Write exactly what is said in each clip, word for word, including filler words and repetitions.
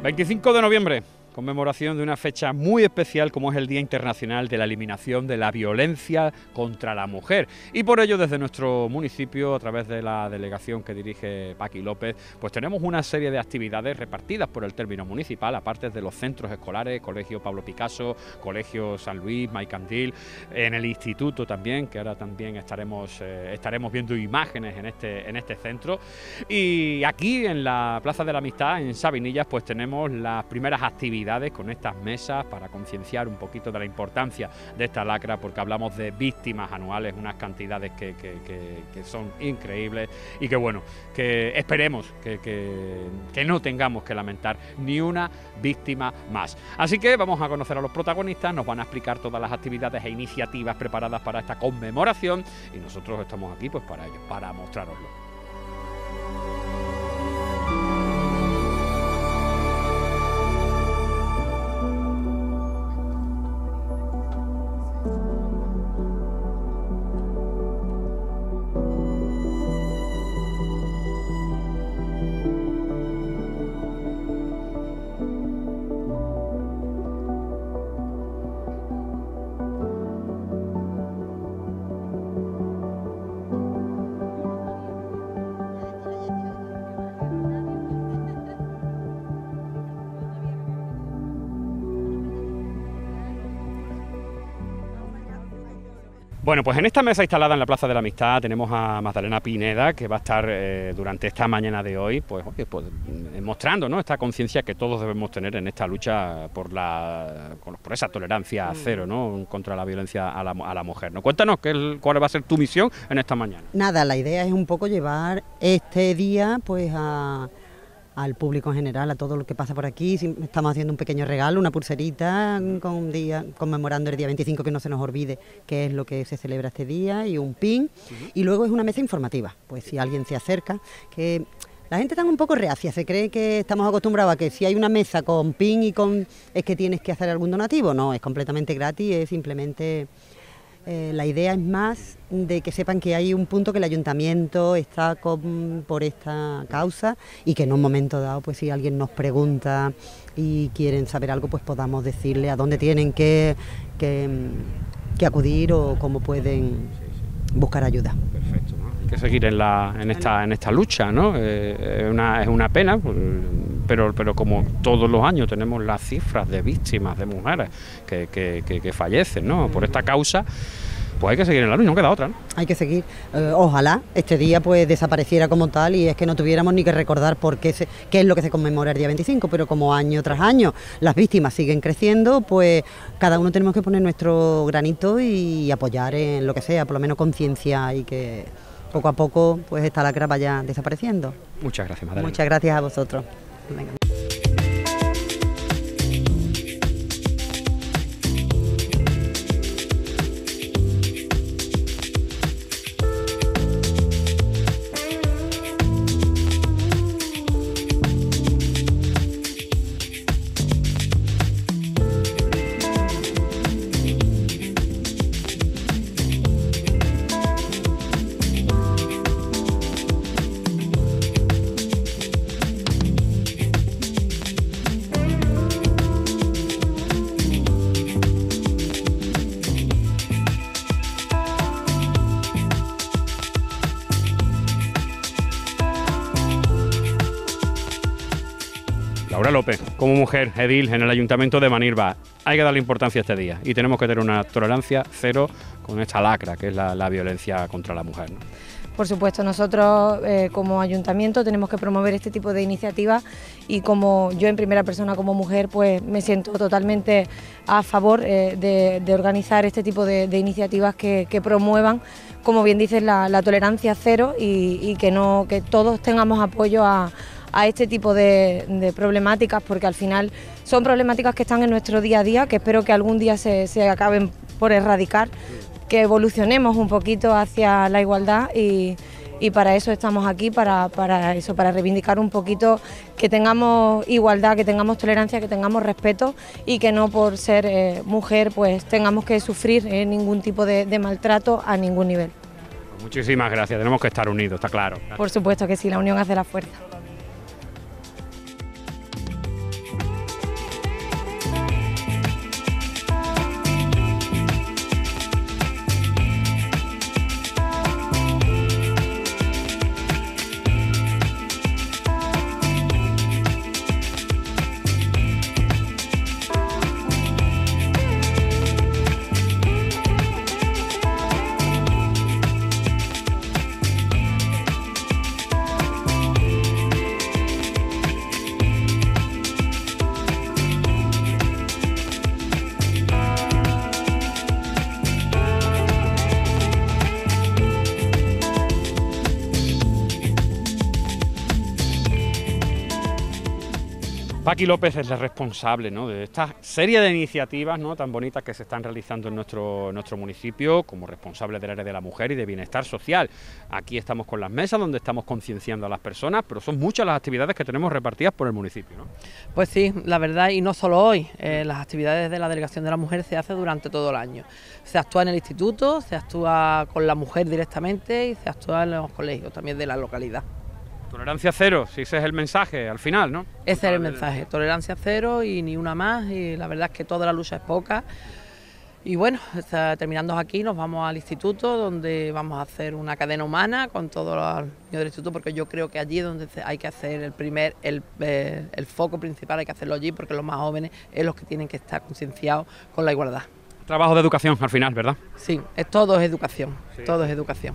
veinticinco de noviembre, conmemoración de una fecha muy especial como es el Día Internacional de la Eliminación de la Violencia contra la Mujer. Y por ello, desde nuestro municipio, a través de la delegación que dirige Paqui López, pues tenemos una serie de actividades repartidas por el término municipal, aparte de los centros escolares, Colegio Pablo Picasso, Colegio San Luis, Maicandil, en el instituto también, que ahora también estaremos, eh, estaremos viendo imágenes en este, en este centro. Y aquí en la Plaza de la Amistad, en Sabinillas, pues tenemos las primeras actividades con estas mesas para concienciar un poquito de la importancia de esta lacra, porque hablamos de víctimas anuales, unas cantidades que, que, que, que son increíbles y que bueno, que esperemos que, que, que no tengamos que lamentar ni una víctima más. Así que vamos a conocer a los protagonistas, nos van a explicar todas las actividades e iniciativas preparadas para esta conmemoración y nosotros estamos aquí pues para ello, para mostraroslo. Bueno, pues en esta mesa instalada en la Plaza de la Amistad tenemos a Magdalena Pineda, que va a estar eh, durante esta mañana de hoy, pues, oye, pues mostrando, ¿no?, esta conciencia que todos debemos tener en esta lucha por la por esa tolerancia cero, ¿no?, contra la violencia a la, a la mujer, ¿no? Cuéntanos qué, cuál va a ser tu misión en esta mañana. Nada, la idea es un poco llevar este día, pues, a... al público en general, a todo lo que pasa por aquí. Estamos haciendo un pequeño regalo, una pulserita con un día, conmemorando el día veinticinco, que no se nos olvide qué es lo que se celebra este día, y un pin, uh-huh. Y luego es una mesa informativa, pues si alguien se acerca, que la gente está un poco reacia, se cree que estamos acostumbrados a que si hay una mesa con pin y con... es que tienes que hacer algún donativo. No, es completamente gratis, es simplemente... Eh, la idea es más de que sepan que hay un punto que el ayuntamiento está con, por esta causa, y que en un momento dado, pues si alguien nos pregunta y quieren saber algo, pues podamos decirle a dónde tienen que, que, que acudir o cómo pueden buscar ayuda. Perfecto, ¿no? Hay que seguir en, la, en, esta, en esta lucha, ¿no? Eh, es, una, es una pena, pero, pero como todos los años tenemos las cifras de víctimas, de mujeres que, que, que, que fallecen, ¿no?, por esta causa. Pues hay que seguir en la lucha, no queda otra, ¿no? Hay que seguir. Eh, ojalá este día pues desapareciera como tal, y es que no tuviéramos ni que recordar por qué, se, qué es lo que se conmemora el día veinticinco, pero como año tras año las víctimas siguen creciendo, pues cada uno tenemos que poner nuestro granito y apoyar en lo que sea, por lo menos conciencia, y que poco a poco pues esta lacra vaya desapareciendo. Muchas gracias, Magdalena. Muchas gracias a vosotros. Venga. Laura López, como mujer edil en el Ayuntamiento de Manilva, hay que darle importancia a este día y tenemos que tener una tolerancia cero con esta lacra que es la, la violencia contra la mujer, ¿no? Por supuesto, nosotros eh, como ayuntamiento tenemos que promover este tipo de iniciativas, y como yo en primera persona como mujer pues me siento totalmente a favor eh, de, de organizar este tipo de, de iniciativas que, que promuevan, como bien dices, la, la tolerancia cero, y, y que, no, que todos tengamos apoyo a a este tipo de, de problemáticas, porque al final son problemáticas que están en nuestro día a día, que espero que algún día se, se acaben por erradicar, que evolucionemos un poquito hacia la igualdad, y, y para eso estamos aquí, para, para eso, para reivindicar un poquito que tengamos igualdad, que tengamos tolerancia, que tengamos respeto, y que no por ser eh, mujer pues tengamos que sufrir eh, ningún tipo de, de maltrato a ningún nivel. Muchísimas gracias, tenemos que estar unidos, está claro. Por supuesto que sí, la unión hace la fuerza. Paqui López es la responsable, ¿no?, de esta serie de iniciativas, ¿no?, tan bonitas que se están realizando en nuestro, nuestro municipio, como responsable del área de la mujer y de bienestar social. Aquí estamos con las mesas donde estamos concienciando a las personas, pero son muchas las actividades que tenemos repartidas por el municipio, ¿no? Pues sí, la verdad, y no solo hoy, eh, las actividades de la Delegación de la Mujer se hacen durante todo el año. Se actúa en el instituto, se actúa con la mujer directamente y se actúa en los colegios también de la localidad. Tolerancia cero, si ese es el mensaje al final, ¿no? Ese es el mensaje, tolerancia cero y ni una más, y la verdad es que toda la lucha es poca. Y bueno, está, terminando aquí nos vamos al instituto, donde vamos a hacer una cadena humana con todos los niños del instituto, porque yo creo que allí es donde hay que hacer el primer, el, eh, el foco principal, hay que hacerlo allí, porque los más jóvenes es los que tienen que estar concienciados con la igualdad. Trabajo de educación al final, ¿verdad? Sí, es, todo es educación, sí. todo es educación.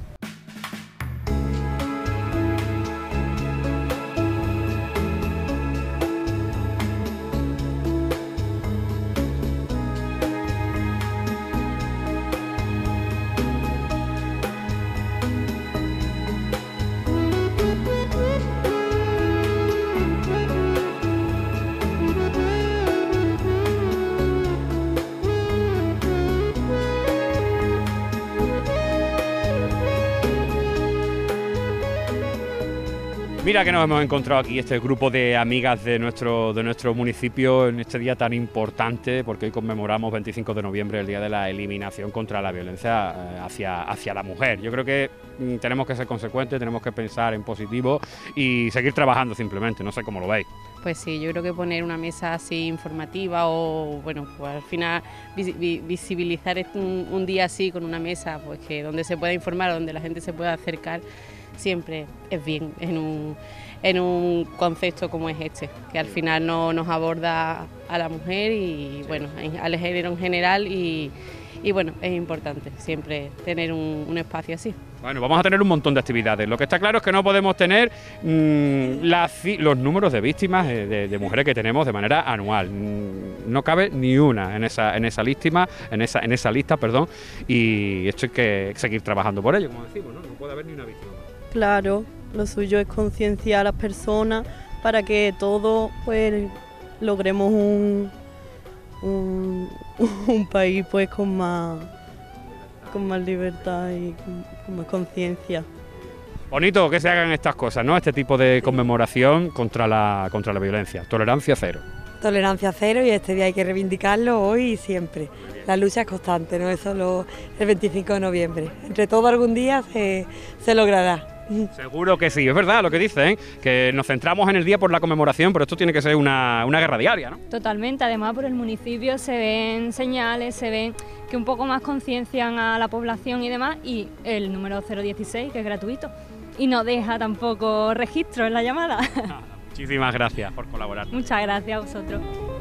Mira que nos hemos encontrado aquí, este grupo de amigas de nuestro, de nuestro municipio, en este día tan importante, porque hoy conmemoramos veinticinco de noviembre, el Día de la Eliminación contra la Violencia hacia, hacia la Mujer. Yo creo que mm, tenemos que ser consecuentes, tenemos que pensar en positivo y seguir trabajando simplemente, no sé cómo lo veis. Pues sí, yo creo que poner una mesa así informativa o, bueno, pues al final visibilizar un, un día así con una mesa, pues que donde se pueda informar, donde la gente se pueda acercar, siempre es bien en un, en un concepto como es este, que al final no nos aborda a la mujer y bueno, al género en general y, y bueno, es importante siempre tener un, un espacio así. Bueno, vamos a tener un montón de actividades. Lo que está claro es que no podemos tener mmm, la, los números de víctimas de, de, de mujeres que tenemos de manera anual. No cabe ni una en esa, en esa lista, en esa, en esa lista, perdón, y esto hay que seguir trabajando por ello, como decimos, ¿no? No puede haber ni una víctima. Claro, lo suyo es concienciar a las personas para que todos pues logremos un, un, un país pues con más, con más libertad y con, con más conciencia. Bonito que se hagan estas cosas, ¿no? Este tipo de conmemoración contra la, contra la violencia. Tolerancia cero. Tolerancia cero, y este día hay que reivindicarlo hoy y siempre. La lucha es constante, no es solo el veinticinco de noviembre. Entre todo algún día se, se logrará. Seguro que sí, es verdad lo que dicen, ¿eh? Que nos centramos en el día por la conmemoración, pero esto tiene que ser una, una guerra diaria, ¿no? Totalmente, además por el municipio se ven señales, se ven que un poco más conciencian a la población y demás, y el número cero dieciséis, que es gratuito, y no deja tampoco registro en la llamada. Nada, muchísimas gracias por colaborar. Muchas gracias a vosotros.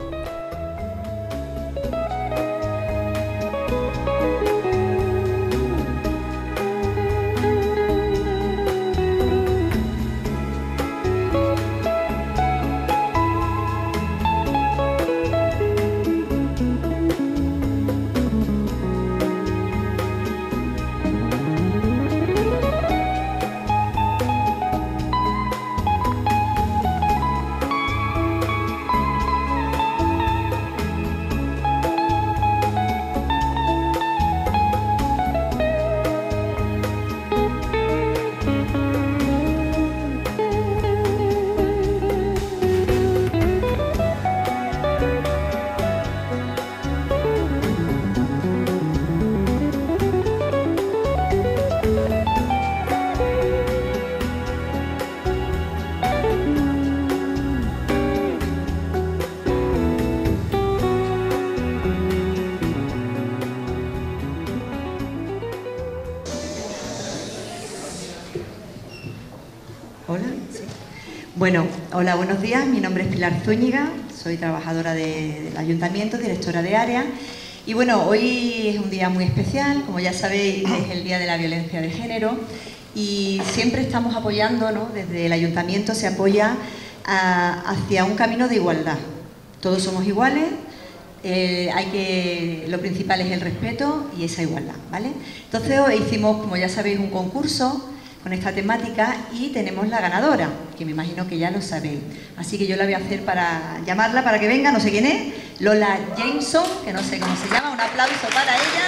Hola, sí. Bueno, hola, buenos días. Mi nombre es Pilar Zúñiga, soy trabajadora de, del Ayuntamiento, directora de área. Y bueno, hoy es un día muy especial, como ya sabéis, es el Día de la Violencia de Género y siempre estamos apoyando, ¿no? Desde el Ayuntamiento se apoya a, hacia un camino de igualdad. Todos somos iguales, eh, hay que, lo principal es el respeto y esa igualdad, ¿vale? Entonces hoy hicimos, como ya sabéis, un concurso con esta temática y tenemos la ganadora, que me imagino que ya lo sabéis. Así que yo la voy a hacer para llamarla, para que venga, no sé quién es, Lola Jameson, que no sé cómo se llama, un aplauso para ella.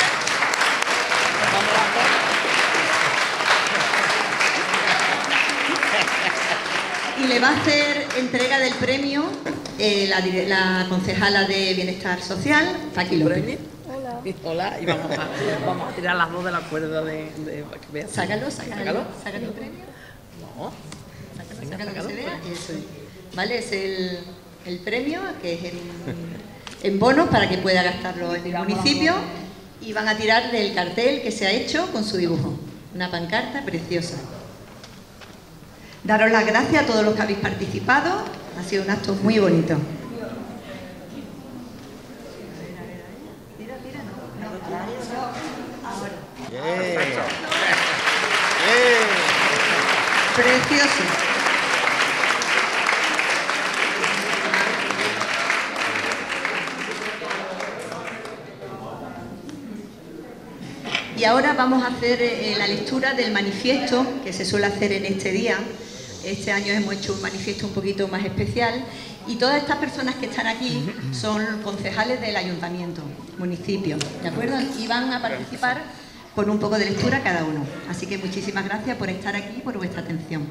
Y le va a hacer entrega del premio eh, la, la concejala de Bienestar Social, Paqui López. Hola. Hola, y vamos a, vamos a tirar las dos de la cuerda de... de que veas. Sácalo, sácalo, sácalo, sácalo el premio. No. Sácalo, Venga, sácalo sácalo. Que se vea. Eso es. Vale, es el, el premio, que es en, en bonos para que pueda gastarlo en el municipio. Y van a tirar del cartel que se ha hecho con su dibujo. Una pancarta preciosa. Daros las gracias a todos los que habéis participado. Ha sido un acto muy bonito. Yeah. Yeah. Precioso. Y ahora vamos a hacer eh, la lectura del manifiesto que se suele hacer en este día. Este año hemos hecho un manifiesto un poquito más especial y todas estas personas que están aquí son concejales del ayuntamiento, municipio, ¿de acuerdo? Y van a participar con un poco de lectura cada uno. Así que muchísimas gracias por estar aquí y por vuestra atención.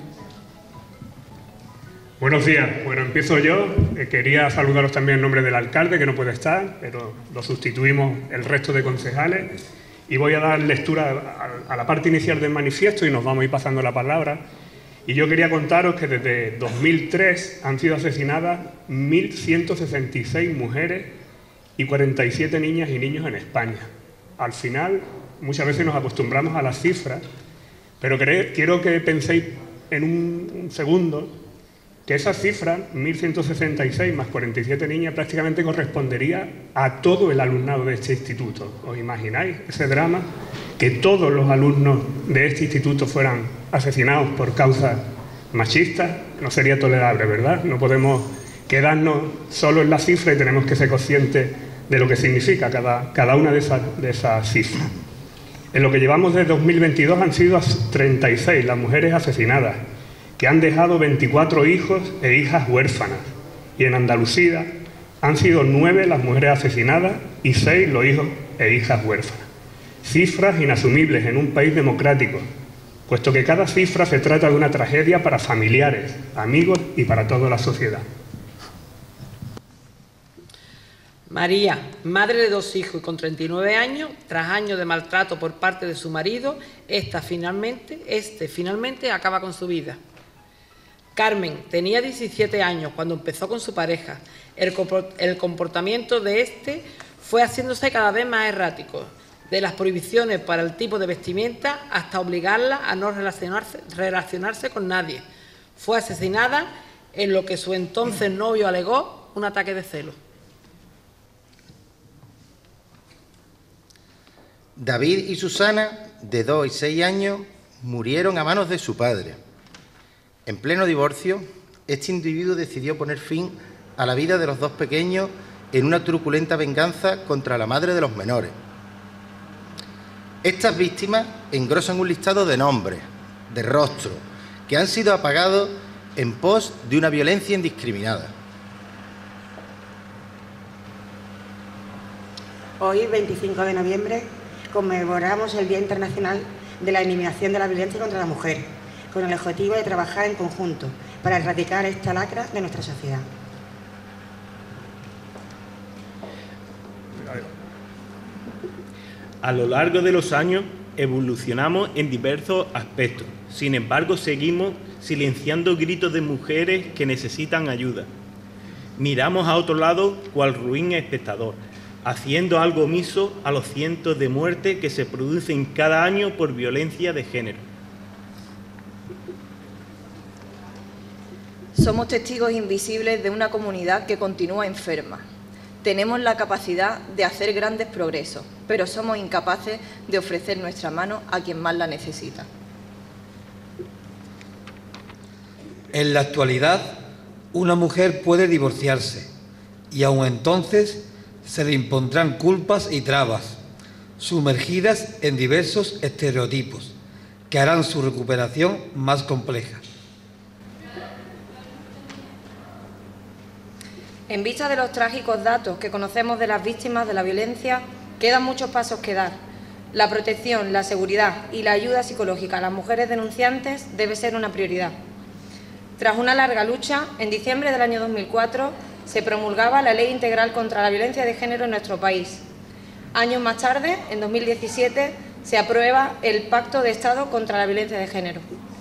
Buenos días. Bueno, empiezo yo. Eh, quería saludaros también en nombre del alcalde, que no puede estar, pero lo sustituimos el resto de concejales. Y voy a dar lectura a, a la parte inicial del manifiesto y nos vamos a ir pasando la palabra. Y yo quería contaros que desde dos mil tres han sido asesinadas mil ciento sesenta y seis mujeres y cuarenta y siete niñas y niños en España. Al final, muchas veces nos acostumbramos a las cifras, pero quiero que penséis en un, un segundo que esa cifra, mil ciento sesenta y seis más cuarenta y siete niñas, prácticamente correspondería a todo el alumnado de este instituto. ¿Os imagináis ese drama? Que todos los alumnos de este instituto fueran asesinados por causas machistas, no sería tolerable, ¿verdad? No podemos quedarnos solo en la cifra y tenemos que ser conscientes de lo que significa cada, cada una de esas, de esas cifras. En lo que llevamos de dos mil veintidós han sido treinta y seis las mujeres asesinadas, que han dejado veinticuatro hijos e hijas huérfanas. Y en Andalucía han sido nueve las mujeres asesinadas y seis los hijos e hijas huérfanas. Cifras inasumibles en un país democrático, puesto que cada cifra se trata de una tragedia para familiares, amigos y para toda la sociedad. María, madre de dos hijos y con treinta y nueve años, tras años de maltrato por parte de su marido, esta finalmente, este finalmente acaba con su vida. Carmen tenía diecisiete años cuando empezó con su pareja. El, el comportamiento de este fue haciéndose cada vez más errático, de las prohibiciones para el tipo de vestimenta hasta obligarla a no relacionarse, relacionarse con nadie. Fue asesinada en lo que su entonces novio alegó un ataque de celos. David y Susana, de dos y seis años, murieron a manos de su padre. En pleno divorcio, este individuo decidió poner fin a la vida de los dos pequeños en una truculenta venganza contra la madre de los menores. Estas víctimas engrosan un listado de nombres, de rostros, que han sido apagados en pos de una violencia indiscriminada. Hoy, veinticinco de noviembre, conmemoramos el Día Internacional de la Eliminación de la Violencia contra la Mujer, con el objetivo de trabajar en conjunto para erradicar esta lacra de nuestra sociedad. A lo largo de los años evolucionamos en diversos aspectos. Sin embargo, seguimos silenciando gritos de mujeres que necesitan ayuda. Miramos a otro lado cual ruin espectador, haciendo algo omiso a los cientos de muertes que se producen cada año por violencia de género. Somos testigos invisibles de una comunidad que continúa enferma. Tenemos la capacidad de hacer grandes progresos, pero somos incapaces de ofrecer nuestra mano a quien más la necesita. En la actualidad, una mujer puede divorciarse y aun entonces se le impondrán culpas y trabas, sumergidas en diversos estereotipos, que harán su recuperación más compleja. En vista de los trágicos datos que conocemos de las víctimas de la violencia, quedan muchos pasos que dar. La protección, la seguridad y la ayuda psicológica a las mujeres denunciantes debe ser una prioridad. Tras una larga lucha, en diciembre del año dos mil cuatro se promulgaba la Ley Integral contra la Violencia de Género en nuestro país. Años más tarde, en dos mil diecisiete, se aprueba el Pacto de Estado contra la Violencia de Género.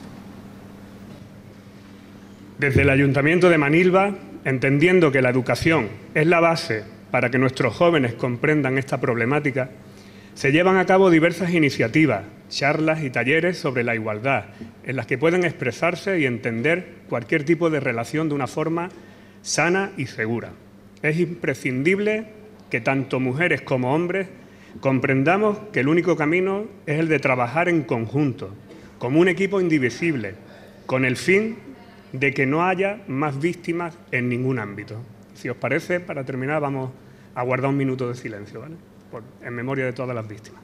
Desde el Ayuntamiento de Manilva, entendiendo que la educación es la base para que nuestros jóvenes comprendan esta problemática, se llevan a cabo diversas iniciativas, charlas y talleres sobre la igualdad, en las que pueden expresarse y entender cualquier tipo de relación de una forma sana y segura. Es imprescindible que tanto mujeres como hombres comprendamos que el único camino es el de trabajar en conjunto, como un equipo indivisible, con el fin de que no haya más víctimas en ningún ámbito. Si os parece, para terminar, vamos a guardar un minuto de silencio, ¿vale? Por, en memoria de todas las víctimas.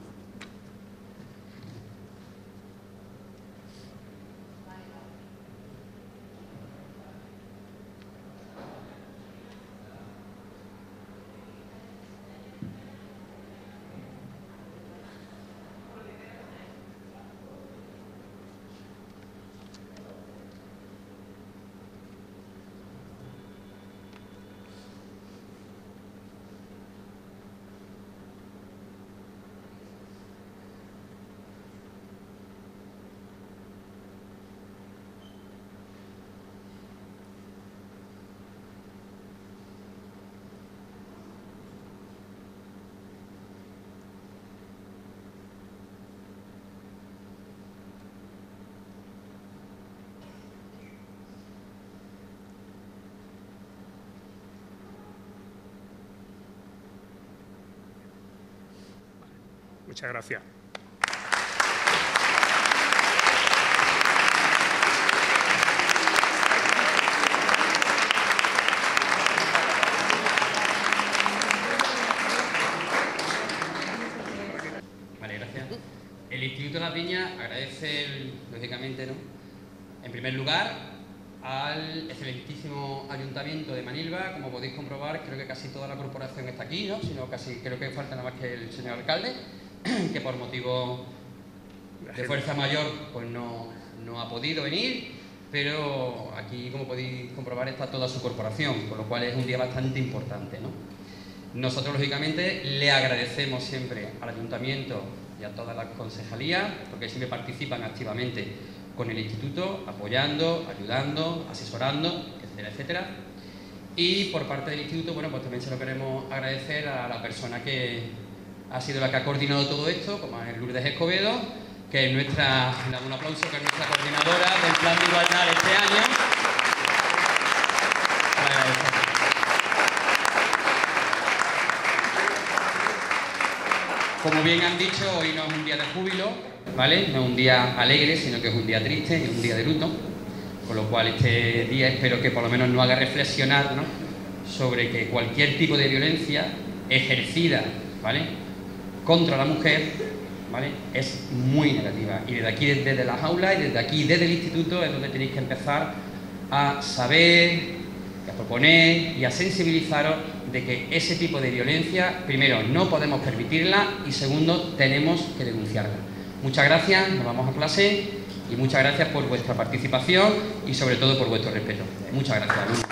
Muchas gracias. Vale, gracias. El Instituto La Piña agradece, lógicamente, ¿no?, en primer lugar, al excelentísimo Ayuntamiento de Manilva. Como podéis comprobar, creo que casi toda la corporación está aquí, ¿no? Sino casi, creo que falta nada más que el señor alcalde, que por motivo de fuerza mayor pues no, no ha podido venir, pero aquí, como podéis comprobar, está toda su corporación, con lo cual es un día bastante importante, ¿no? Nosotros, lógicamente, le agradecemos siempre al Ayuntamiento y a todas las concejalías, porque siempre participan activamente con el Instituto, apoyando, ayudando, asesorando, etcétera, etcétera. Y por parte del Instituto, bueno, pues también se lo queremos agradecer a la persona que ha sido la que ha coordinado todo esto, como es Lourdes Escobedo, que es nuestra, le damos un aplauso, que es nuestra coordinadora del Plan de Igualdad de este año. Como bien han dicho, hoy no es un día de júbilo, ¿vale? No es un día alegre, sino que es un día triste y un día de luto, con lo cual este día espero que por lo menos nos haga reflexionar, ¿no?, sobre que cualquier tipo de violencia ejercida, ¿vale?, contra la mujer, ¿vale?, es muy negativa. Y desde aquí, desde las aulas y desde aquí, desde el instituto, es donde tenéis que empezar a saber, a proponer y a sensibilizaros de que ese tipo de violencia, primero, no podemos permitirla y segundo, tenemos que denunciarla. Muchas gracias, nos vamos a clase y muchas gracias por vuestra participación y sobre todo por vuestro respeto. Muchas gracias.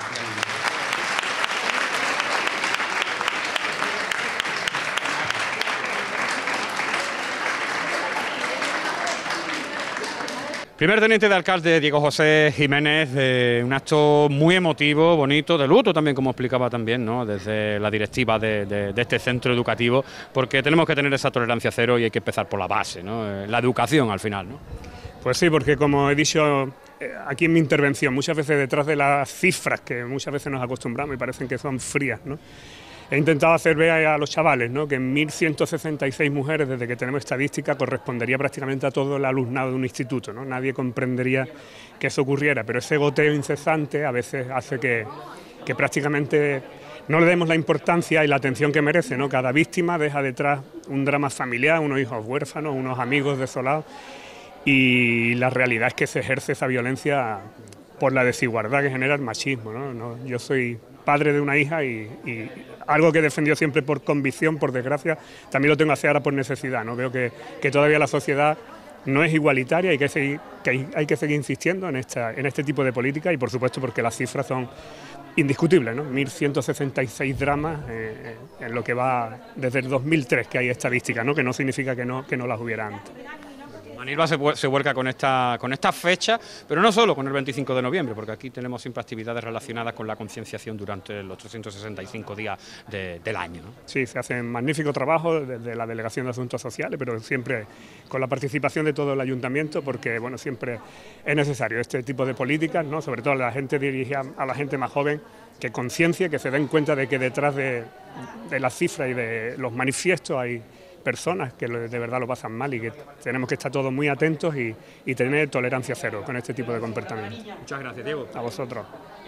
Primer teniente de alcalde Diego José Jiménez, eh, un acto muy emotivo, bonito, de luto también, como explicaba también, ¿no?, desde la directiva de, de, de este centro educativo, porque tenemos que tener esa tolerancia cero y hay que empezar por la base, ¿no?, la educación al final, ¿no? Pues sí, porque como he dicho aquí en mi intervención, muchas veces detrás de las cifras que muchas veces nos acostumbramos y parecen que son frías, ¿no?, he intentado hacer ver a los chavales, ¿no?, que en mil ciento sesenta y seis mujeres, desde que tenemos estadística, correspondería prácticamente a todo el alumnado de un instituto, ¿no? Nadie comprendería que eso ocurriera, pero ese goteo incesante a veces hace que, que prácticamente no le demos la importancia y la atención que merece, ¿no? Cada víctima deja detrás un drama familiar, unos hijos huérfanos, unos amigos desolados, y la realidad es que se ejerce esa violencia por la desigualdad que genera el machismo, ¿no? No, yo soy padre de una hija y, y algo que he defendido siempre por convicción, por desgracia, también lo tengo que hacer ahora por necesidad, ¿no? Veo que, que todavía la sociedad no es igualitaria y que, seguir, que hay, hay que seguir insistiendo en, esta, en este tipo de política y por supuesto porque las cifras son indiscutibles, ¿no? mil ciento sesenta y seis dramas eh, en lo que va desde el dos mil tres que hay estadísticas, ¿no? Que no significa que no, que no las hubiera antes. Manilva se, se vuelca con esta, con esta fecha, pero no solo con el veinticinco de noviembre, porque aquí tenemos siempre actividades relacionadas con la concienciación durante los trescientos sesenta y cinco días de, del año, ¿no? Sí, se hace un magnífico trabajo desde la Delegación de Asuntos Sociales, pero siempre con la participación de todo el ayuntamiento, porque bueno, siempre es necesario este tipo de políticas, ¿no? Sobre todo a la gente dirigida a la gente más joven, que conciencie, que se den cuenta de que detrás de, de las cifras y de los manifiestos hay personas que de verdad lo pasan mal y que tenemos que estar todos muy atentos y, y tener tolerancia cero con este tipo de comportamientos. Muchas gracias, Diego. A vosotros.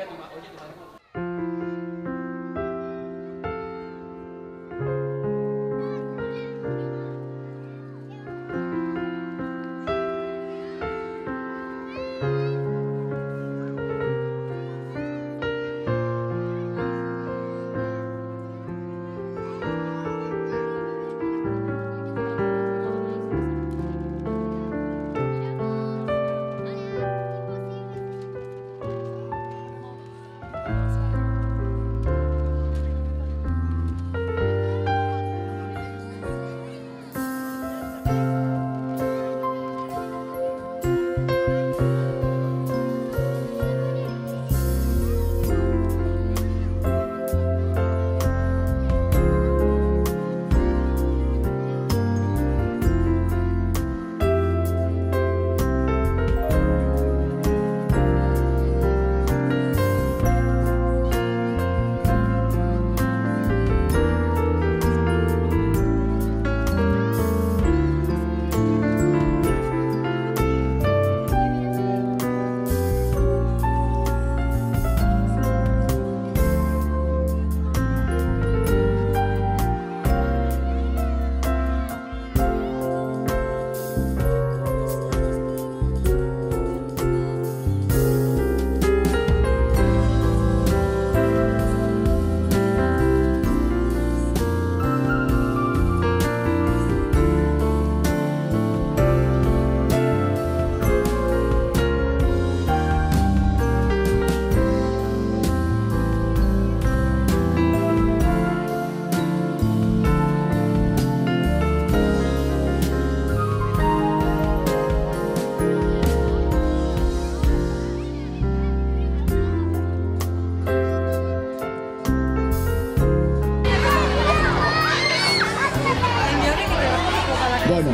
Bueno,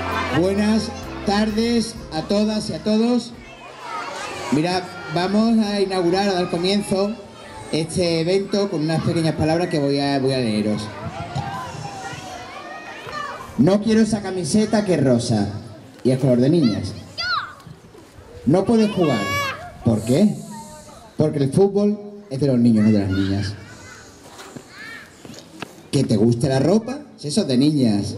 buenas tardes a todas y a todos. Mirad, vamos a inaugurar, a dar comienzo este evento con unas pequeñas palabras que voy a, voy a leeros. No quiero esa camiseta que es rosa y es color de niñas. No puedes jugar. ¿Por qué? Porque el fútbol es de los niños, no de las niñas. ¿Que te guste la ropa? Eso es de niñas.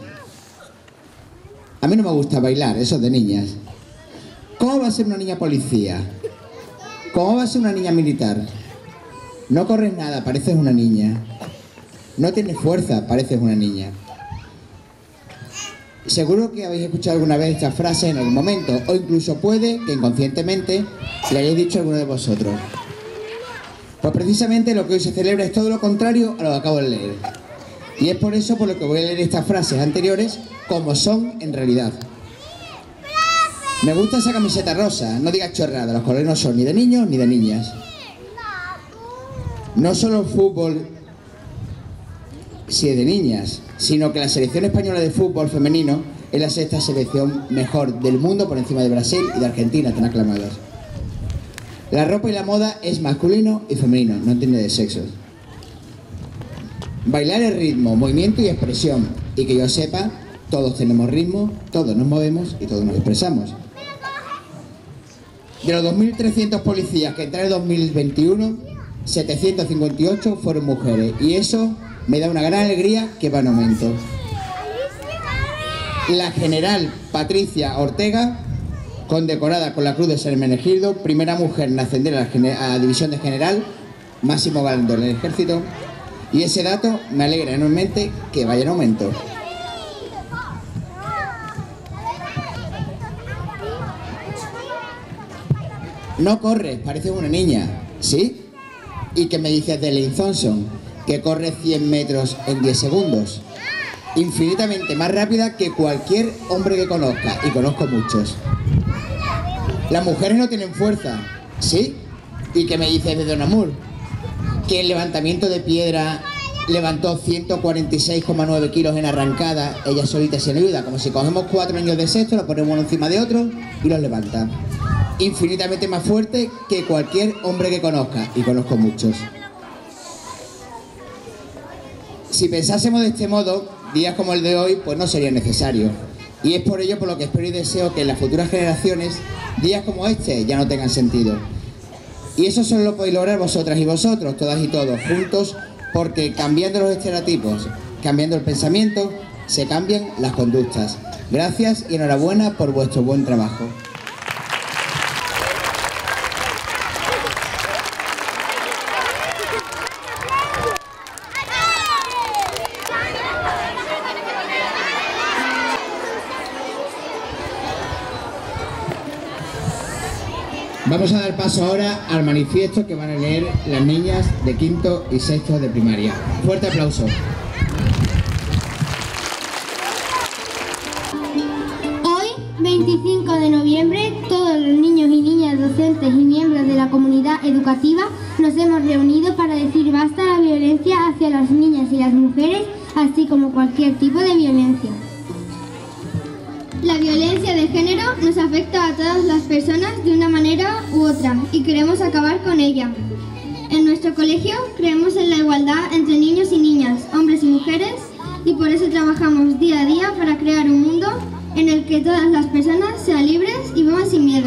A mí no me gusta bailar, eso es de niñas. ¿Cómo va a ser una niña policía? ¿Cómo va a ser una niña militar? No corres nada, pareces una niña. No tienes fuerza, pareces una niña. Seguro que habéis escuchado alguna vez esta frase en algún momento, o incluso puede que inconscientemente le hayáis dicho a alguno de vosotros. Pues precisamente lo que hoy se celebra es todo lo contrario a lo que acabo de leer. Y es por eso por lo que voy a leer estas frases anteriores como son en realidad. Me gusta esa camiseta rosa, no digas chorrada, los colores no son ni de niños ni de niñas. No solo el fútbol si es de niñas, sino que la selección española de fútbol femenino es la sexta selección mejor del mundo por encima de Brasil y de Argentina, tan aclamadas. La ropa y la moda es masculino y femenino, no entiende de sexos. Bailar es ritmo, movimiento y expresión, y que yo sepa, todos tenemos ritmo, todos nos movemos y todos nos expresamos. De los dos mil trescientos policías que entraron en dos mil veintiuno, setecientos cincuenta y ocho fueron mujeres, y eso me da una gran alegría que va en aumento. La general Patricia Ortega condecorada con la Cruz de San Hermenegildo, primera mujer en ascender a la, a la división de general, máximo galardón del ejército, y ese dato me alegra enormemente que vaya en aumento. No corres, pareces una niña, ¿sí? ¿Y qué me dices de Lane Thompson, que corre cien metros en diez segundos? Infinitamente más rápida que cualquier hombre que conozca, y conozco muchos. Las mujeres no tienen fuerza, ¿sí? ¿Y qué me dices de Donna Moore, que en levantamiento de piedra levantó ciento cuarenta y seis coma nueve kilos en arrancada, ella solita sin ayuda, como si cogemos cuatro niños de sexto, los ponemos uno encima de otro y los levanta? Infinitamente más fuerte que cualquier hombre que conozca, y conozco muchos. Si pensásemos de este modo, días como el de hoy, pues no sería necesario. Y es por ello por lo que espero y deseo que en las futuras generaciones, días como este ya no tengan sentido. Y eso solo lo podéis lograr vosotras y vosotros, todas y todos, juntos, porque cambiando los estereotipos, cambiando el pensamiento, se cambian las conductas. Gracias y enhorabuena por vuestro buen trabajo. Vamos a dar paso ahora al manifiesto que van a leer las niñas de quinto y sexto de primaria. Fuerte aplauso. Hoy, veinticinco de noviembre, todos los niños y niñas docentes y miembros de la comunidad educativa nos hemos reunido para decir basta a la violencia hacia las niñas y las mujeres, así como cualquier tipo de violencia. La violencia de género nos afecta a todas las personas de una manera u otra y queremos acabar con ella. En nuestro colegio creemos en la igualdad entre niños y niñas, hombres y mujeres, y por eso trabajamos día a día para crear un mundo en el que todas las personas sean libres y vivan sin miedo.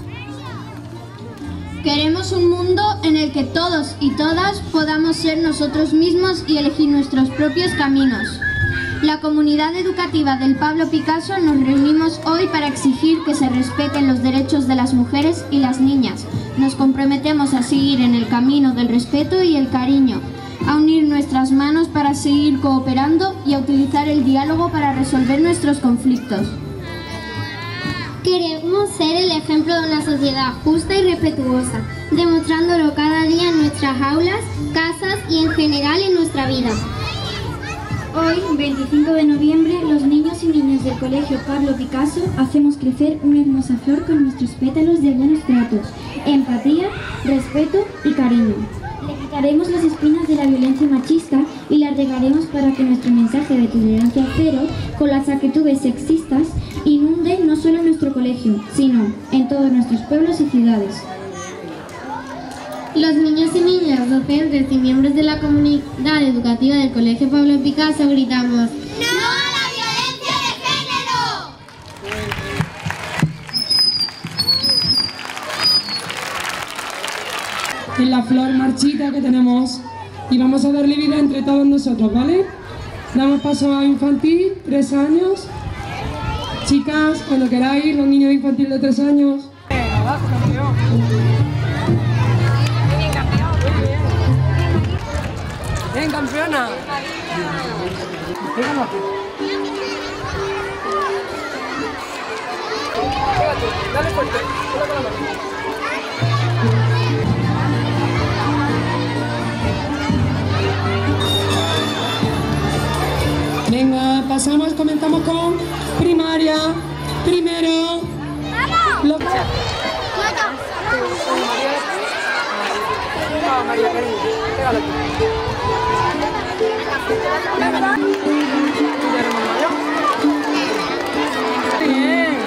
Queremos un mundo en el que todos y todas podamos ser nosotros mismos y elegir nuestros propios caminos. La comunidad educativa del Pablo Picasso nos reunimos hoy para exigir que se respeten los derechos de las mujeres y las niñas. Nos comprometemos a seguir en el camino del respeto y el cariño, a unir nuestras manos para seguir cooperando y a utilizar el diálogo para resolver nuestros conflictos. Queremos ser el ejemplo de una sociedad justa y respetuosa, demostrándolo cada día en nuestras aulas, casas y en general en nuestra vida. Hoy, veinticinco de noviembre, los niños y niñas del Colegio Pablo Picasso hacemos crecer una hermosa flor con nuestros pétalos de buenos tratos, empatía, respeto y cariño. Le quitaremos las espinas de la violencia machista y las regaremos para que nuestro mensaje de tolerancia cero con las actitudes sexistas inunde no solo nuestro colegio, sino en todos nuestros pueblos y ciudades. Los niños y niñas, docentes y miembros de la comunidad educativa del Colegio Pablo Picasso gritamos ¡No a la violencia de género! Es la flor marchita que tenemos y vamos a darle vida entre todos nosotros, ¿vale? Damos paso a infantil, tres años. Chicas, cuando queráis, los niños de infantil de tres años. ¡Bien, campeona! Dale fuerte, con la mano. Venga, pasamos, comenzamos con primaria, primero. Lo... María Cariño, pégalo aquí. Bien.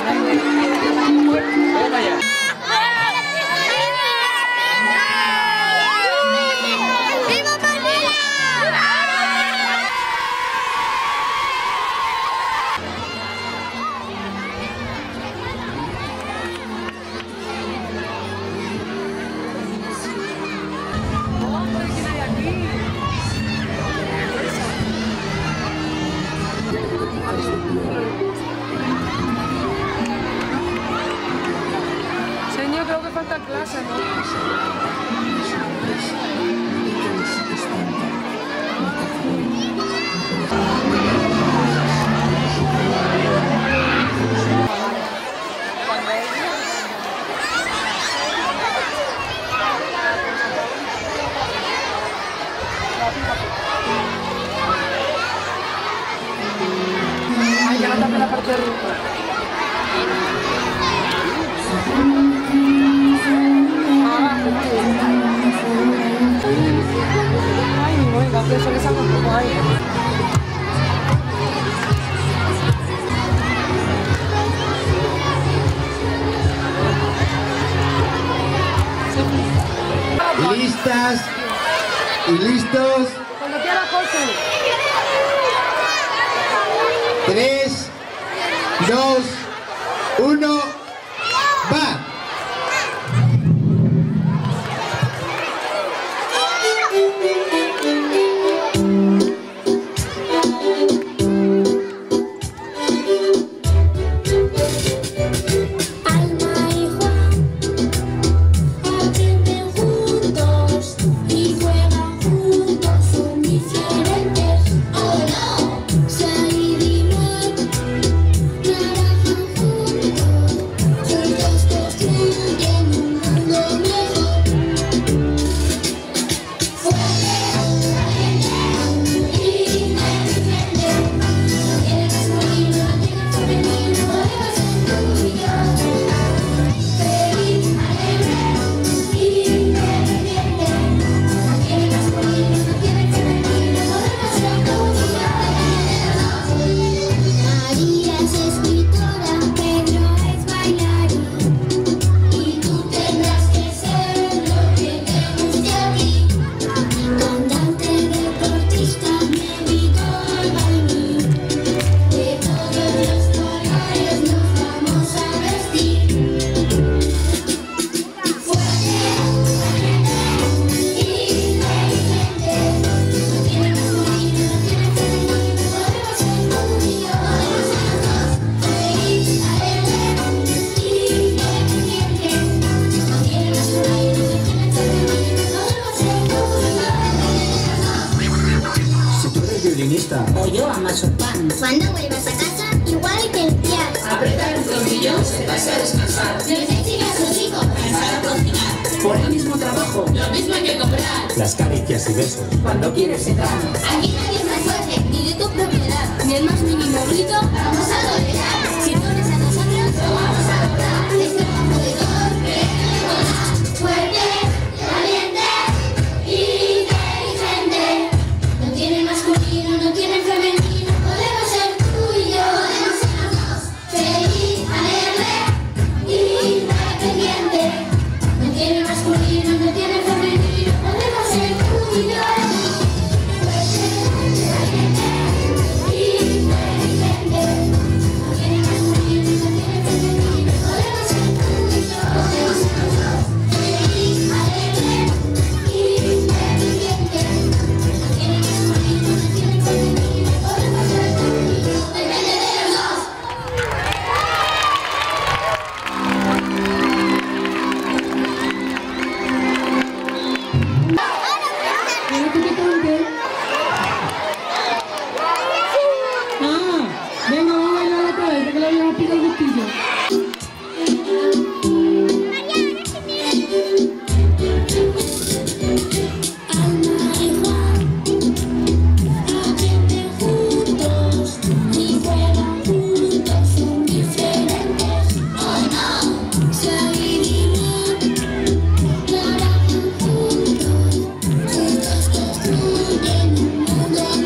creo que falta clase, ¿no? Ay, que no tape la parte de ruta. Ay, venga, pero eso que salga un poco ahí. ¿Listas? ¿Y listos? Cuando quiera, José. Tres, dos, uno, va. O yo amaso pan. Cuando vuelvas a casa, igual hay que limpiar. Apretar un tornillo, sentarse a descansar. Los vecinos los ricos, Pensar a cocinar. Por el mismo trabajo, lo mismo hay que comprar. las caricias y besos. Cuando quieres entrar. Aquí nadie es más fuerte, ni de tu propiedad. Ni el más mínimo grito, vamos a tolerar. Si tú eres a nosotros, lo vamos a lograr. Este campo de todos, queremos fuerte, valiente, inteligente. No tiene masculino, no tiene femenino. Podemos ser tú y yo, podemos ser los dos. Feliz, alegre, independiente. No tiene masculino, no tiene femenino. Podemos ser tú y yo.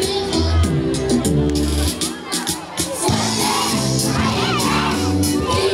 Yeah.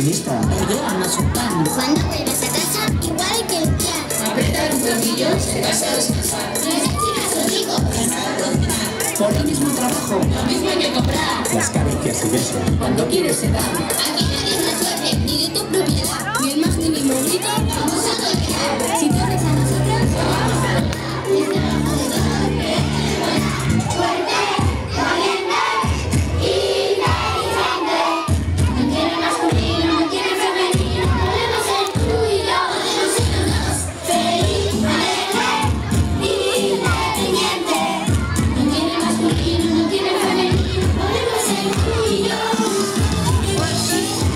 maquinista. O yo amaso pan. Cuando vuelves a casa, igual hay que limpiar. Apretar un tornillo, te vas a descansar. Desde chicas o chicos, Ganar o cocinar. Por el mismo trabajo, lo mismo hay que comprar. Las caricias y besos. Cuando quieres se dan. aquí nadie es más fuerte ni de tu propiedad. Ni el más mínimo grito, vamos a torear. Si te abres a nosotros, vamos a torear. Fuerte, valiente, inteligente. No quiere masculino, no quiere femenino. Podemos ser tú y yo, podemos ser los dos. Feliz, alegre, independiente. No quiere masculino, no quiere femenino. Podemos ser tú y yo. Fuerte,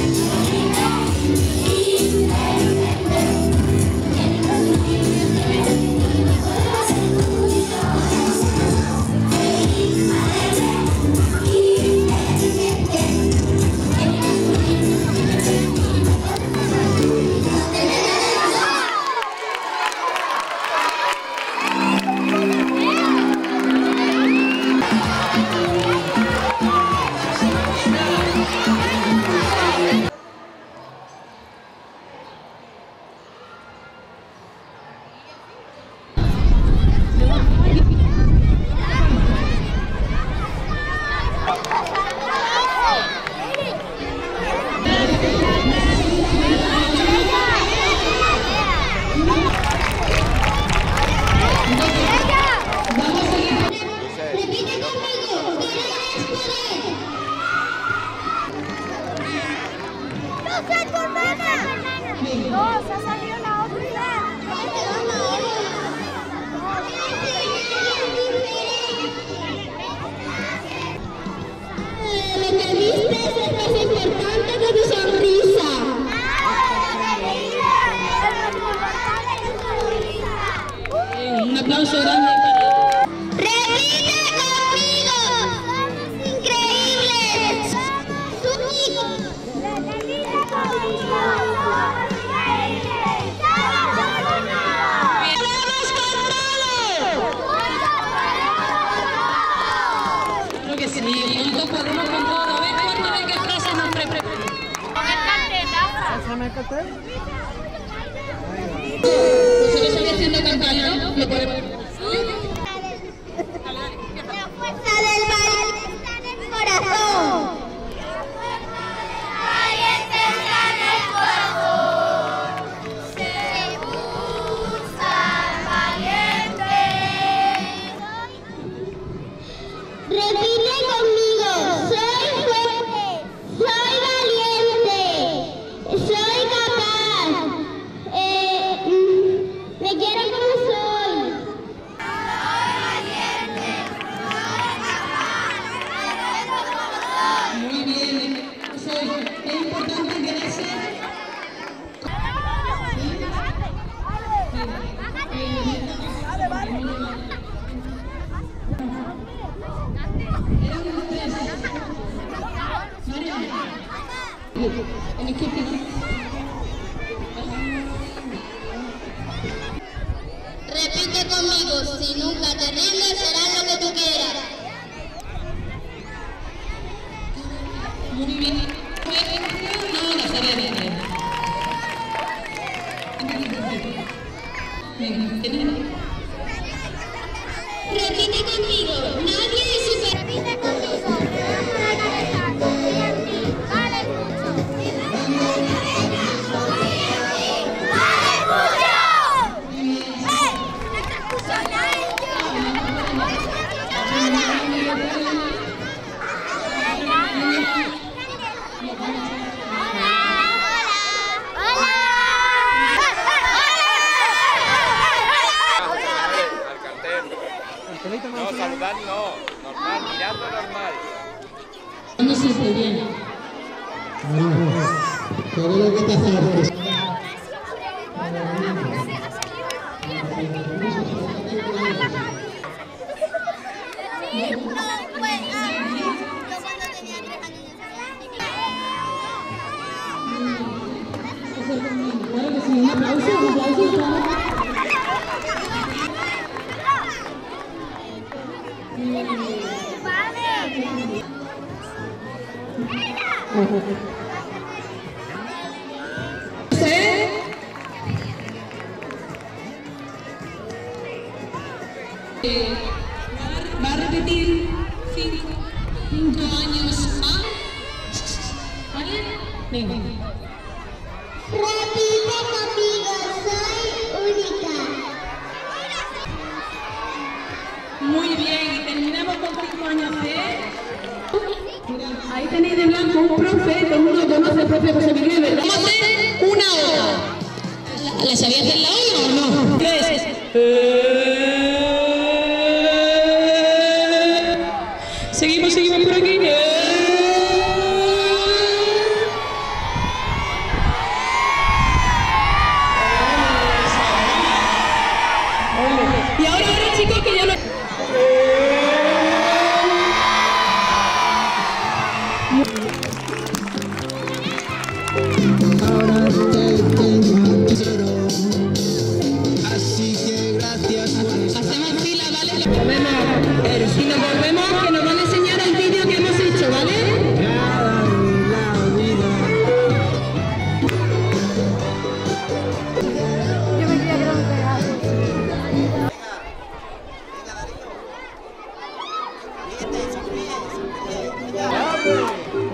Un aplauso grande. ¡Repite conmigo! ¡Somos increíbles! ¡Somos únicos! ¡Repite conmigo! ¡Somos increíbles! ¡Somos únicos! ¡Podemos con todo! Creo que sí, juntos podemos con todo. A ver, cuéntame qué frases nos preparan. ¿Pásame el cartel? Pues se lo estoy haciendo cantar, ¿no? Lo podemos... La fuerza del valiente está en el corazón. La fuerza del valiente está en el corazón. Se busca valiente. Repite conmigo. Soy fuerte. Soy valiente. Soy capaz. Eh, mm, me quiero como soy. Muy bien. Soy, es importante que ser. Repite conmigo, si nunca te rindes serás lo que tú quieras. Muy bien. No, la serie de Repite conmigo, nadie es super... Repite conmigo, tenemos una cabeza, confía en ti, vale mucho. Confía en ti, vale mucho. ¡Eh! ¡No te escucho nadie! ¡No te escucho nada! No, saludar no, normal, mirando normal. No se fue bien. Todo lo que te hace Claro que sí, un aplauso, un aplauso. Va a repetir cinco, cinco años más. ¿Vale? Venga. Repite conmigo, soy única. Muy bien, y terminamos con cinco años de... Ahí tenéis de blanco un profe, todo el mundo conoce al profe José Miguel, ¿verdad? Vamos a hacer una hora. ¿La sabía hacer la hora o no? Tres. Seguimos, seguimos por aquí. Y ahora, ahora chicos, que ya no... Así que gracias por estar. Hacemos fila, ¿vale? Si nos volvemos, que nos van a enseñar el vídeo que hemos hecho, ¿vale? Yo me quería quedar pegado. Venga, Darío.